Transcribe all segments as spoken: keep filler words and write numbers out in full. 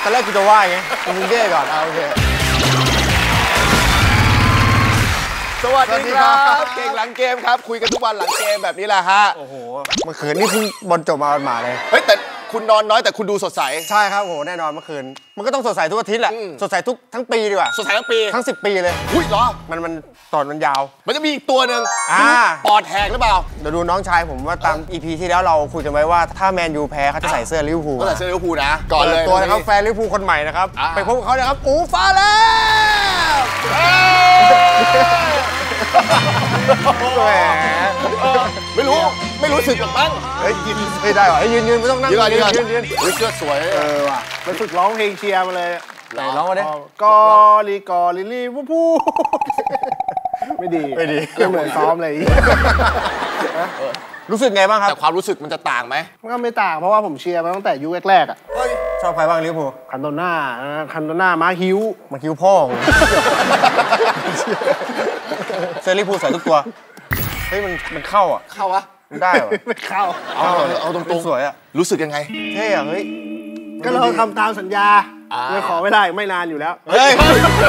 อนแรกกูจะว่าไงมึงเย่ก่อนเอาโอเคสวัสดีครับเก่งหลังเกมครับคุยกันทุกวันหลังเกมแบบนี้แหละฮะโอ้โหเมื่อคืนนี่เพิ่งบอลจบมาหมาเลยเฮ้ยแต่คุณนอนน้อยแต่คุณดูสดใสใช่ครับโอ้โหแน่นอนเมื่อคืนมันก็ต้องสดใสทุกอาทิตย์แหละสดใสทุกทั้งปีดีกว่าสดใสทั้งปีทั้งสิบปีเลยอุ้ยเหรอมันมันตอนมันยาวมันจะมีอีกตัวหนึ่งปอดแหกหรือเปล่าเดี๋ยวดูน้องชายผมว่าตาม อี พี ที่แล้วเราคุยกันไว้ว่าถ้าแมนยูแพ้เขาจะใส่เสื้อลิเวอร์พูลก็ใส่เสื้อลิเวอร์พูลนะก่อนเลยตัวนะครับแฟนลิเวอร์พูลคนใหม่นะครับไปพบกับเขาเลยครับอูฟาเลฟแหมไม่รู้ไม่รู้สึกหรอกมั้งเฮ้ยยืนไม่ได้หรอยืนยืนไม่ต้องนั่งยืนยืนยืนยืนเสื้อสวยเออว่ะไปฝึกร้องเพลงเชียร์มาเลยไหนร้องมาดิกอลีกอลิลี่วูพูไม่ดีไม่ดีไม่เหมือนซ้อมเลยรู้สึกไงบ้างครับแต่ความรู้สึกมันจะต่างไหมมันก็ไม่ต่างเพราะว่าผมเชียร์มาตั้งแต่ยุคแรกๆอ่ะชอบใครบ้างลิเวอร์พูลคันโตน่าคันโตน่ามาฮิวมาฮิวพ่อเสื้อลิเวอร์พูลใส่ทุกตัวเฮ้ยมันมันเข้าอ่ะเข้าวะมันได้เหรอไม่เข้าเอาเอาตรงๆสวยอ่ะรู้สึกยังไงเท่อะเฮ้ยก็เราทำตามสัญญาไม่ขอไม่ได้ไม่นานอยู่แล้วเฮ้ย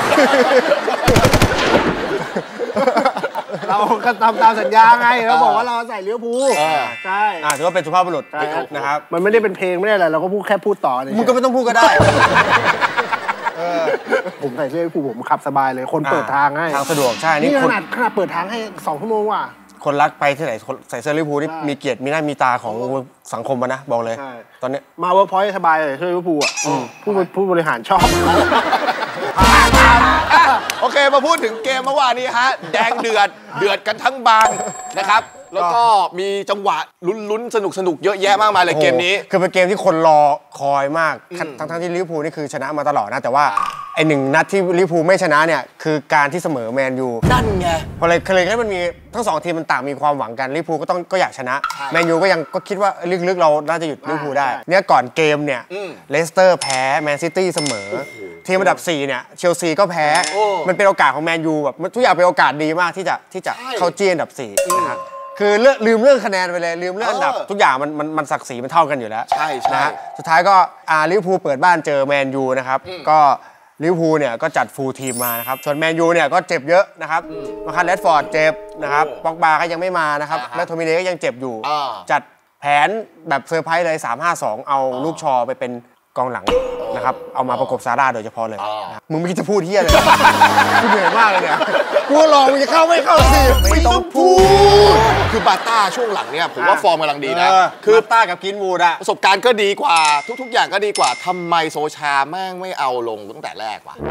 เราก็ทำตามสัญญาไงเราบอกว่าเราใส่ลิเวอร์พูลใช่ถือว่าเป็นสุภาพบุรุษนะครับมันไม่ได้เป็นเพลงไม่ได้อะไรเราก็พูดแค่พูดต่อเลยมึงก็ไม่ต้องพูดก็ได้ผมใส่เสื้อลิเวอร์พูลผมขับสบายเลยคนเปิดทางให้ทางสะดวกใช่นี่ขนาดขนาดเปิดทางให้สองชั่วโมงว่ะคนรักไปที่ไหนใส่เสื้อลิเวอร์พูลนี่มีเกียรติมีหน้ามีตาของสังคมนะบอกเลยตอนนี้มาเวิร์กพอยต์สบายเลยเสื้อลิเวอร์พูลอ่ะผู้ผู้บริหารชอบโอเคมาพูดถึงเกมเมื่อวานนี้ฮะแดงเดือดเดือดกันทั้งบางนะครับแล้วก็มีจังหวะลุ้นๆสนุกสนุกเยอะแยะมากมายเลยเกมนี้คือเป็นเกมที่คนรอคอยมากทั้งๆที่ลิเวอร์พูลนี่คือชนะมาตลอดนะแต่ว่าไอหนึ่งนัดที่ลิเวอร์พูลไม่ชนะเนี่ยคือการที่เสมอแมนยูนั่นไงพอเลยเลยให้มันมีทั้งสองทีมมันต่างมีความหวังกันลิเวอร์พูลก็ต้องก็อยากชนะแมนยูก็ยังก็คิดว่าลึกๆเราน่าจะหยุดลิเวอร์พูลได้เนี่ยก่อนเกมเนี่ยเลสเตอร์แพ้แมนซิตี้เสมอทีมอันดับสี่เนี่ยเชลซีก็แพ้มันเป็นโอกาสของแมนยูแบบทุกอย่างเป็นโอกาสดีมากที่จะที่จะเข้าจี้อันดับสี่นะครับคือเลือกลืมเรื่องคะแนนไปเลยลืมเรื่องอันดับทุกอย่างมันมันมันศักดิ์ศรีมันเท่ากันอยู่แล้วใช่ใช่สุดท้ายก็อ่าลิเวอร์พูลเปิดบ้านเจอแมนยูนะครับก็ลิเวอร์พูลเนี่ยก็จัดฟูลทีมมานะครับส่วนแมนยูเนี่ยก็เจ็บเยอะนะครับมาคันแรดฟอร์ดเจ็บนะครับป็อกบาก็ยังไม่มานะครับและโทมิเน่ก็ยังเจ็บอยู่จัดแผนแบบเซอร์ไพรส์เลยสาม ห้า สองเอาลูกชอไปเป็นกองหลังนะครับเอามาประกบซาร่าโดยเฉพาะเลยมึงไม่คิดจะพูดเฮียเลยกูเหนื่อยมากเลยเนี่ยกูรอมึงจะเข้าไม่เข้าสิไม่ต้องพูดคือบาต้าช่วงหลังเนี่ยผมว่าฟอร์มกำลังดีนะคือต้ากับกินวูดอะประสบการณ์ก็ดีกว่าทุกๆอย่างก็ดีกว่าทำไมโซชาแม่งไม่เอาลงตั้งแต่แรกวะ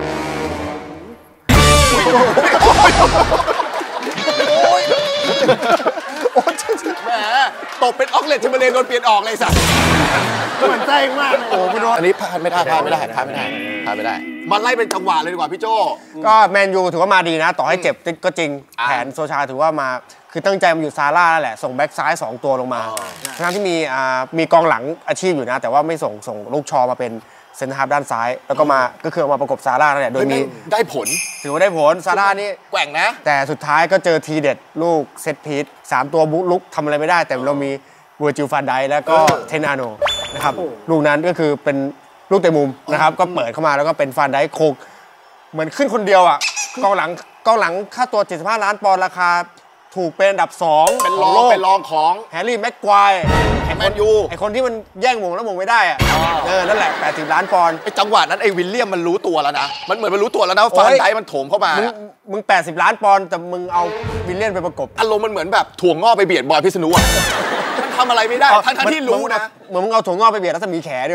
แหมตบเป็นออกเลตทิมเบเลนโดนเปลี่ยนออกเลยสัสเหมือนใจมากเลยโอ้ไม่โดนอันนี้พลาดไม่ได้พลาดไม่ได้พลาดไม่ได้พลาดไม่ได้มาไล่เป็นจังหวะเลยดีกว่าพี่โจก็แมนยูถือว่ามาดีนะต่อให้เจ็บก็จริงแผนโซชาถือว่ามาคือตั้งใจมาอยู่ซาร่าแหละส่งแบ็กซ้ายสองตัวลงมาทั้งที่มีอ่ามีกองหลังอาชีพอยู่นะแต่ว่าไม่ส่งส่งลูกชอมาเป็นเซนเตอร์ฮาล์ฟด้านซ้ายแล้วก็มาก็คือมาประกบซาร่านั่นแหละโดยมีได้ผลถือว่าได้ผลซาร่านี่แกว่งนะแต่สุดท้ายก็เจอทีเด็ดลูกเซตพีซสามตัวบุกลุกทำอะไรไม่ได้แต่เรามีเวอร์จิลฟานไดแล้วก็เทนอาโนนะครับลูกนั้นก็คือเป็นลูกเตะมุมนะครับก็เปิดเข้ามาแล้วก็เป็นฟานไดโคกเหมือนขึ้นคนเดียวอ่ะกองหลังกองหลังค่าตัวเจ็ดสิบห้าล้านปอนด์ราคาถูกเป็นอันดับสองเป็นรองเป็นรองของแฮร์รี่แม็กควายไอ้แมนยูไอ้คนที่มันแย่งมงแล้วมงไม่ได้อ่ะเออนั่นแหละแปดสิบล้านปอนด์ไอ้จังหวะนั้นไอ้วิลเลียมมันรู้ตัวแล้วนะมันเหมือนมันรู้ตัวแล้วนะฟานไดมันโถมเข้ามามึงแปดสิบล้านปอนด์แต่มึงเอาวิลเลียมไปประกบอารมณ์มันเหมือนแบบถ่วงงอไปเบียดบอยพิษณุอ่ะมันทำอะไรไม่ได้ทั้งที่รู้นะเหมือนมึงเอาถ่วงงอไปเบียดรัศมีแขด้วย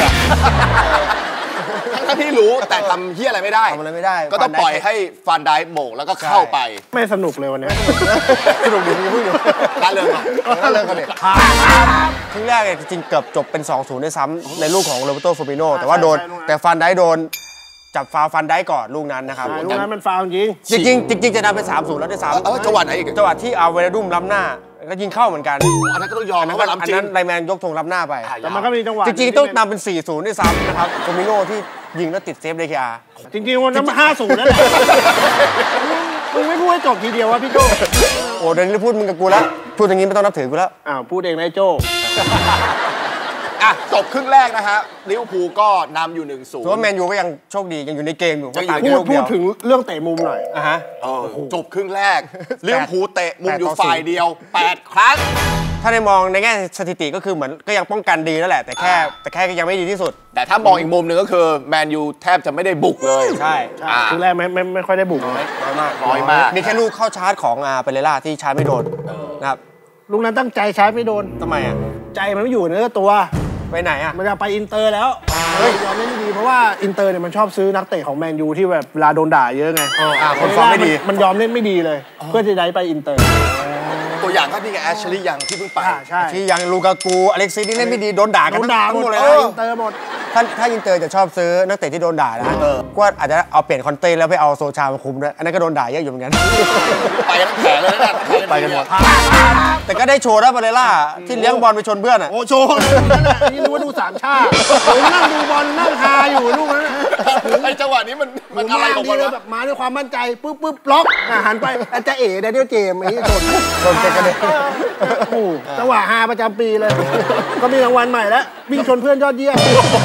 ทั้งที่รู้แต่ทำเฮี้ยอะไรไม่ได้ทำอะไรไม่ได้ก็ต้องปล่อยให้ฟานไดโบกแล้วก็เข้าไปไม่สนุกเลยวันนี้สนุกดีมึงพูดอยู่การเลิกอ่ะการเลิกกันเนี่ยครึ่งแรกเนี่ยจริงๆเกือบจบเป็น สองศูนย์ ด้วยซ้ำในลูกของโรเบโต เฟอร์มิโน่แต่ว่าโดนแต่ฟานไดโดนจับฟาวฟันได้ก่อนลูกนั้นนะครับลูกนั้นมันฟาวจริงจริงจริงจะนำเป็น สามศูนย์ แล้วด้วยซ้ำเออจังหวะไหนอีกจังหวะที่เอาเวลาดุมล้ำหน้าก็ยิงเข้าเหมือนกันอันนั้นก็ต้องยอมนะว่าล้ำจริงอันนั้นไลแมนยกธงล้ำหน้าไปแต่มันก็มีจังหวะจริงๆต้องนำเป็น สี่ศูนย์ ด้วยซ้ำนะครับโฟร์มิโน่ที่ยิงแล้วติดเซฟเดคิอาร์จริงๆมันต้องห้าศูนย์นั่นแหละมึงไม่พูดให้จบทีเดียววะพี่โจโอ้เดี๋ยวนี้พูดมึงกับกูแล้วพูดอย่างนี้ไม่ต้องนับถือกูแล้วอ้าวพูดเองนะโจอ่ะจบครึ่งแรกนะฮะลิเวอร์พูลก็นำอยู่หนึ่งศูนย์ส่วนแมนยูก็ยังโชคดียังอยู่ในเกมอยู่ยังอยู่พูดพูดถึงเรื่องเตะมุมหน่อยอ่ะฮะจบครึ่งแรกลิเวอร์พูลเตะมุมอยู่ฝ่ายเดียวแปดครั้งถ้าในมองในแง่สถิติก็คือเหมือนก็ยังป้องกันดีนั่นแหละแต่แค่แต่แค่ยังไม่ดีที่สุดแต่ถ้ามองอีกมุมหนึ่งก็คือแมนยูแทบจะไม่ได้บุกเลยใช่ครึ่งแรกไม่ไม่ไม่ค่อยได้บุกน้อยน้อยมากน้อยมากมีแค่ลูกเข้าชาร์จของอาเปเรล่าที่ชาร์จไม่โดนนะครับลูกนั้นตั้งใจชาร์จไม่โดนทำไมอ่ะใจมันไม่อยู่เนื้อตัวไปไหนอ่ะมันจะไปอินเตอร์แล้วเฮ้ยยอมเล่นไม่ดีเพราะว่าอินเตอร์เนี่ยมันชอบซื้อนักเตะของแมนยูที่แบบเวลาโดนด่าเยอะไงอ่าคนฟอร์มไม่ดีมันยอมเล่นไม่ดีเลยเพื่อจะได้ไปอินเตอร์ตัวอย่างก็นี่ไงแอชลีย์ยังที่เพิ่งไปใช่ที่ยังลูกากูอเล็กซี่นี่เล่นไม่ดีโดนด่ากันทั้งหมดเลยนะอินเตอร์หมดถ้าถ้าอินเตอร์จะชอบซื้อนักเตะที่โดนด่านะก็อาจจะเอาเปลี่ยนคอนเต้แล้วไปเอาโซชามาคุมด้วยอันนั้นก็โดนด่าเยอะอยู่เหมือนกันไปกันทั้งแผงเลยนะไปกันหมดแต่ก็ได้โชว์นะเปเรล่าที่เลี้ยงบอลไปชนเพื่อนอ่ะโอ้โชว์เลยนั่นแหละนี่รู้ว่าดูสามชาติผมนั่งดูบอลนั่งฮาอยู่ลูกนั้นไอ้จังหวะนี้มันมันอะไรของมันแบบมาด้วยความมั่นใจปุ๊บปุ๊บล็อกหันไปอาจจะเอ๋ได้ด้วยเกมไอ้ชนชนกันเลยโอ้จังหวะฮาประจำปีเลยก็มีรางวัลใหม่แล้ววิ่งชนเพื่อนยอดเยี่ยม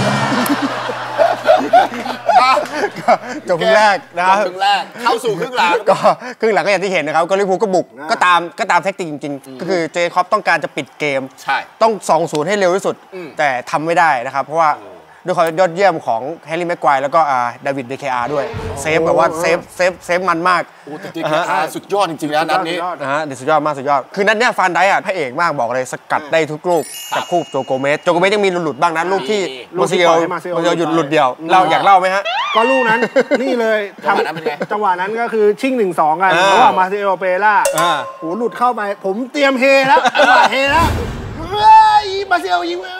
จบครึ่งแรกนะครับครึ่งแรกเข้าสู่ครึ่งหลังก็ครึ่งหลังก็อย่างที่เห็นนะครับก็ลิเวอร์พูลก็บุกก็ตามก็ตามแท็กติกจริงๆก็คือเจคอบต้องการจะปิดเกมต้อง สองศูนย์ ให้เร็วที่สุดแต่ทำไม่ได้นะครับเพราะว่าด้วยความยอดเยี่ยมของแฮร์รี่แม็กไกวร์แล้วก็ดาวิดเดเคอาร์ด้วยเซฟแบบว่าเซฟเซฟเซฟมันมากเดเคอาร์สุดยอดจริงๆนะนัดนี้นะฮะสุดยอดมากสุดยอดคือนัดเนี้ยฟานไดอะพระเอกมากบอกเลยสกัดได้ทุกลูกกับคู่โจโกเมสโจโกเมสยังมีหลุดๆบ้างนะลูกที่มาเซียมาเซียหยุดหลุดเดียวเราอยากเล่าไหมฮะก็ลูกนั้นนี่เลยทำจังหวะนั้นก็คือชิ่งหนึ่งสองกันระหว่างมาเซียเปเรล่าโหหลุดเข้าไปผมเตรียมเฮแล้วจังหวะเฮแล้วเฮ้ยมาเซียยิง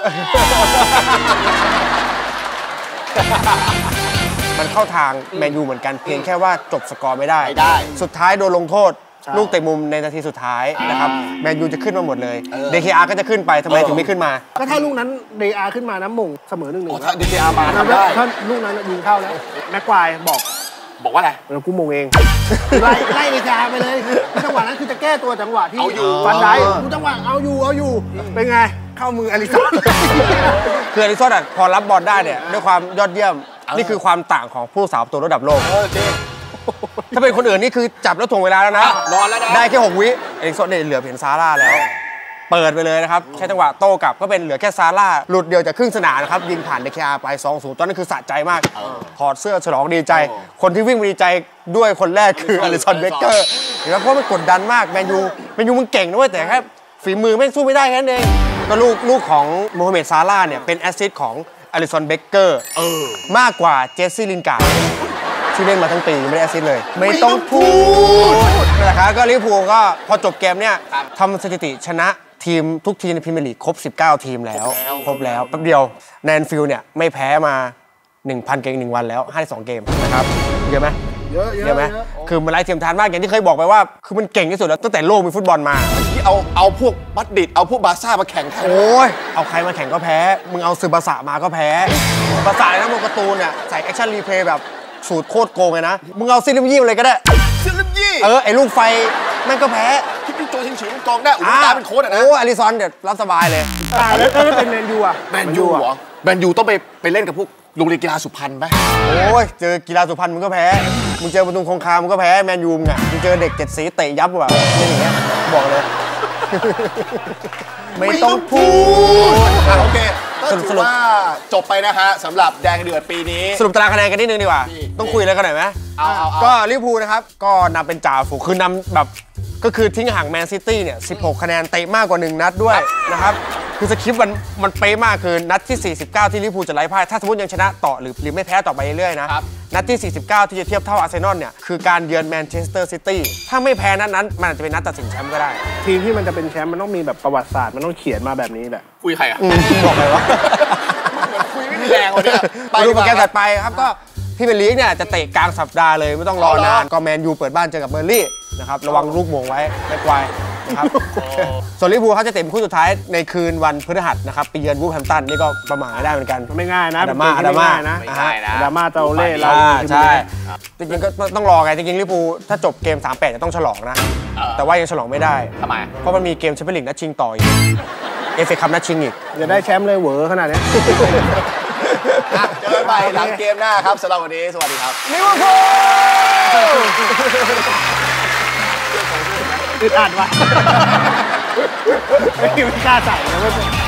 มันเข้าทางแมนยูเหมือนกันเพียงแค่ว่าจบสกอร์ไม่ได้สุดท้ายโดนลงโทษลูกเตะมุมในนาทีสุดท้ายนะครับแมนยูจะขึ้นมาหมดเลย เด เค อาร์ ก็จะขึ้นไปทำไมถึงไม่ขึ้นมาก็ถ้าลูกนั้น เด อาร์ ขึ้นมาน้ำมงเสมอหนึ่งหนึ่งเด เค อาร์ มาทำได้ถ้าลูกนั้นยิงเข้าแล้วแม็กควายบอกบอกว่าอะไรเรากูมงเองไล่ไล่ เด เค อาร์ ไปเลยจังหวะนั้นคือจะแก้ตัวจังหวะที่ฟันได้กูจังหวะเอาอยู่เอาอยู่เป็นไงเข้ามืออลิสันคืออลิสันพอรับบอลได้เนี่ยด้วยความยอดเยี่ยมนี่คือความต่างของผู้สาวตัวระดับโลกถ้าเป็นคนอื่นนี่คือจับแล้วถ่วงเวลาแล้วนะนอนแล้วนะได้แค่หกวิเอกโซนเนี่ยเหลือเพียงซาร่าแล้วเปิดไปเลยนะครับใช้จังหวะโต้กลับก็เป็นเหลือแค่ซาร่าหลุดเดียวจากครึ่งสนามนะครับยิงผ่านเดคอาร์ไป สองศูนย์ ตอนนั้นคือสะใจมากถอดเสื้อฉลองดีใจคนที่วิ่งดีใจด้วยคนแรกคืออลิสันเบเกอร์เห็นไหมเพราะมันกดดันมากแมนยูแมนยูมึงเก่งนะเว้ยแต่แค่ฝีมือไม่สู้ไม่ได้แค่นั้นเองก็ลูกลูกของโมฮัมเหม็ดซาร่าเนี่ยเป็นแอสซิสต์ของอลิสันเบเกอร์มากกว่าเจสซี่ลินการ์ดที่เล่นมาทั้งปีไม่ได้แอสซิสต์เลยไม่ต้องพูดนะครับก็ลิเวอร์พูลก็พอจบเกมเนี่ยทำสถิติชนะทีมทุกทีมในพรีเมียร์ลีกครบสิบเก้าทีมแล้วครบแล้วแป๊บเดียวแนนฟิลด์เนี่ยไม่แพ้มา หนึ่งพัน เกมหนึ่งวันแล้วห้าสิบสองเกมนะครับเยอะไหมเยอะเยอะไหมคือมันไร้เทียมทานมากอย่างที่เคยบอกไปว่าคือมันเก่งที่สุดแล้วตั้งแต่โลกมีฟุตบอลมาที่เอาเอาพวกมัดริดเอาพวกบาร์ซ่ามาแข่งโอ้ยเอาใครมาแข่งก็แพ้มึงเอาซึบาสะมาก็แพ้บาร์ซ่าในการ์ตูนเนี่ยใส่แอคชั่นรีเพลย์แบบสูตรโคตรโกงเลยนะมึงเอาซิลิมยี่อะไรก็ได้ซิลิมยี่เออไอ้ลูกไฟแม่งก็แพ้ที่พี่โจชิงฉิงกองได้อุลตร้าเป็นโค้ชอ่ะนะโอ้อลิซอนเดี๋ยวรับสบายเลยแล้วถ้าเป็นแมนยูอ่ะแมนยูเหรอแมนยูต้องไปไปเล่นกับพวกโรงเรียนกีฬาสุพรรณไหมโอ้ยเจอกีฬาสุพรรณมึงก็แพ้มึงเจอประตูคงคามึงก็แพ้แมนยูมึงอ่ะมึงเจอเด็กเจ็ดสีเตะยับว่ะนี่อย่างเงี้ยบอกเลยไม่ต้องพูดโอเคก็ถือว่าจบไปนะฮะสำหรับแดงเดือดปีนี้สรุปตารางคะแนนกันนิดนึงดีกว่าต้องคุยอะไรกันหน่อยไหมก็ลิเวอร์พูลนะครับก็นำเป็นจ่าฝูงคือนำแบบก็คือทิ้งห่างแมนซิตี้เนี่ยสิบหกคะแนนเตะมากกว่าหนึ่งนัดด้วยนะครับคือสคริปต์มันมันเป๊ะมากคือนัดที่สี่สิบเก้าที่ลิเวอร์พูลจะไร้พ่ายถ้าสมมติยังชนะต่อหรือหรือไม่แพ้ต่อไปเรื่อยๆนะนัดที่สี่สิบเก้าที่จะเทียบเท่าอาร์เซนอลเนี่ยคือการเยือนแมนเชสเตอร์ซิตี้ถ้าไม่แพ้นัดนั้นมันอาจจะเป็นนัดตัดสินแชมป์ก็ได้ทีมที่มันจะเป็นแชมป์มันต้องมีแบบประวัติศาสตร์มันต้องเขียนมาแบบนี้แหละคุยใครอ่ะบอกเลยว่าคุยไม่มีแรงเลยไปดูโปรแกรมถัดไปครับก็พี่เป็นลีกเนี่ยจะเตะกลางสัปดาห์เลยไม่ต้องรอนานก็แมนยูเปิดบ้านเจอกับเบอร์ลี่นะครับระวังลูกโมงไว้ไม่ไกวนะครับส่วนลิเวอร์พูลเขาจะเตะคู่สุดท้ายในคืนวันพฤหัสนะครับไปเยือนวูฟแฮมป์ตันนี่ก็ประมาทไม่ได้เหมือนกันไม่ง่ายนะดราม่าดราม่านะดราม่าเตาเล่เราใช่จริงๆก็ต้องรอไงจริงๆลิเวอร์พูลถ้าจบเกม สามแปด จะต้องฉลองนะแต่ว่ายังฉลองไม่ได้ทำไมเพราะมันมีเกมแชมเปี้ยนลีกนัดชิงต่ออีกเอฟเอคัพนัดชิงอีกจะได้แชมป์เลยเหวอขนาดนี้เจอกันใหม่หลังเกมหน้าครับสำหรับวันนี้สวัสดีครับลิเวอร์พูลอึดอัดว่ะไม่กล้าใส่นะไม่